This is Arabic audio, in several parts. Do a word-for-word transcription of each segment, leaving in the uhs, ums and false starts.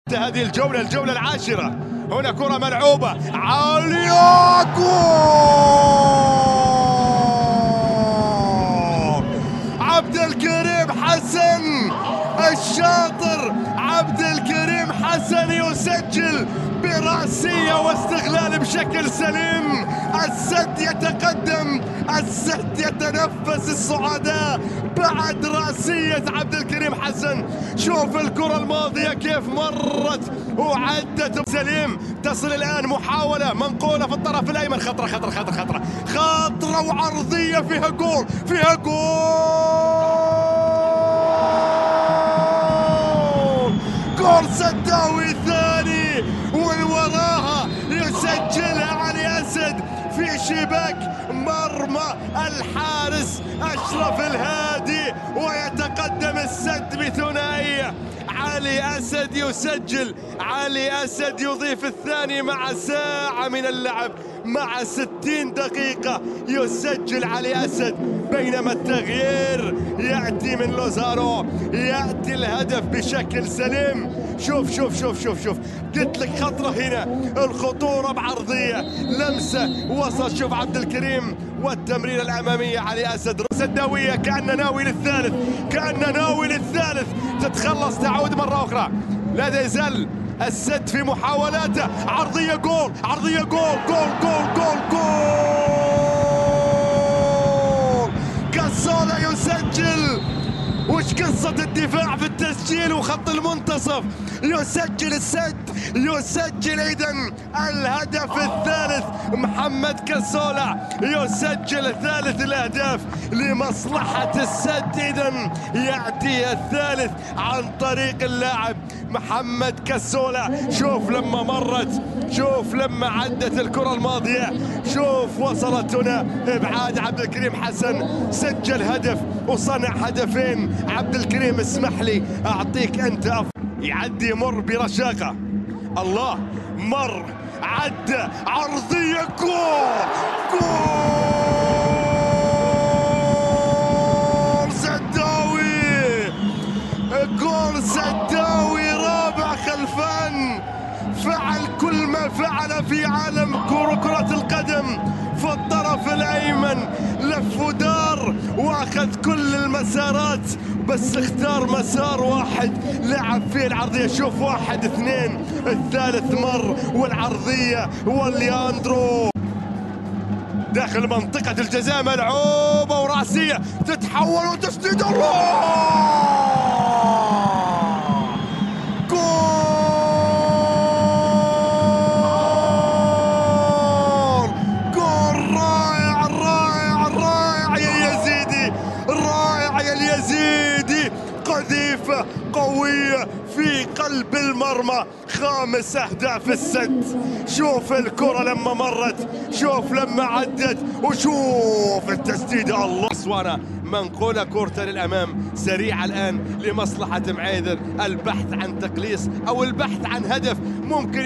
هذه الجولة الجولة العاشرة. هنا كرة ملعوبة عالية، جول عبد الكريم حسن الشاطر. عبد الكريم حسن يسجل براسية واستغلال بشكل سليم. السد يتقدم، السد يتنفس السعداء بعد راسية عبد الكريم حسن. شوف الكرة الماضية كيف مرت وعدت سليم. تصل الآن محاولة منقولة في الطرف الأيمن، خطرة خطرة خطرة خطرة خطرة وعرضية فيها جول، فيها جول، جول سداوي ثاني ومن وراها يسجلها علي أسد في شباك مرمى الحارس أشرف الهادي، ويتقدم السد بثنائية. علي أسد يسجل، علي أسد يضيف الثاني مع ساعة من اللعب، مع ستين دقيقة يسجل علي أسد. بينما التغيير يأتي من لوزارو، يأتي الهدف بشكل سليم. شوف شوف شوف شوف شوف قلت لك خطرة هنا، الخطورة بعرضية، لمسة وصل. شوف عبد الكريم والتمريرة الأمامية علي أسد، سداوية كأنه ناوي للثالث، كأنه ناوي للثالث. تتخلص تعود مرة أخرى، لا يزال السد في محاولاته. عرضية جول، عرضية جول، جول جول جول جول. كاسولا يسجل. وش قصة الدفاع في التسجيل وخط المنتصف؟ يسجل السد، يسجل إذن الهدف الثالث. محمد كاسولا يسجل ثالث الأهداف لمصلحة السد. إذن يأتي الثالث عن طريق اللاعب محمد كاسولا. شوف لما مرت، شوف لما عدت الكرة الماضية، شوف وصلت هنا إبعاد عبد الكريم حسن، سجل هدف وصنع هدفين. عبد الكريم اسمح لي أعطيك أنت أفضل. يعدي يمر برشاقة، الله مر عدى، عرضية جول، جول سداوي، جول سداوي رابع خلفان. فعل كل ما فعل في عالم كرة القدم في الطرف الأيمن، لف ودار واخذ كل المسارات، بس اختار مسار واحد لعب فيه العرضية. شوف واحد اثنين، الثالث مر والعرضية والياندرو داخل منطقة الجزاء، ملعوبة وراسية تتحول وتسديد. الله اليزيدي، قذيفة قوية في قلب المرمى، خامس أهداف السد. شوف الكرة لما مرت، شوف لما عدت، وشوف التسديدة. الله اسوانا منقولة كورته للأمام سريعة الآن لمصلحة معيذر. البحث عن تقليص أو البحث عن هدف ممكن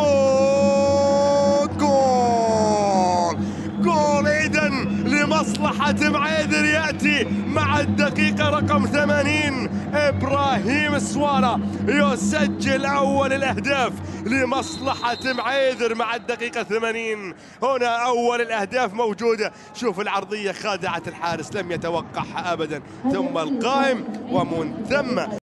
يكون جول، جول إذن لمصلحة معيذر. يأتي مع الدقيقة رقم ثمانين إبراهيم سوارة يسجل أول الأهداف لمصلحة معيذر مع الدقيقة ثمانين. هنا أول الأهداف موجودة. شوف العرضية خادعة الحارس، لم يتوقعها أبدا، ثم القائم ومن ثم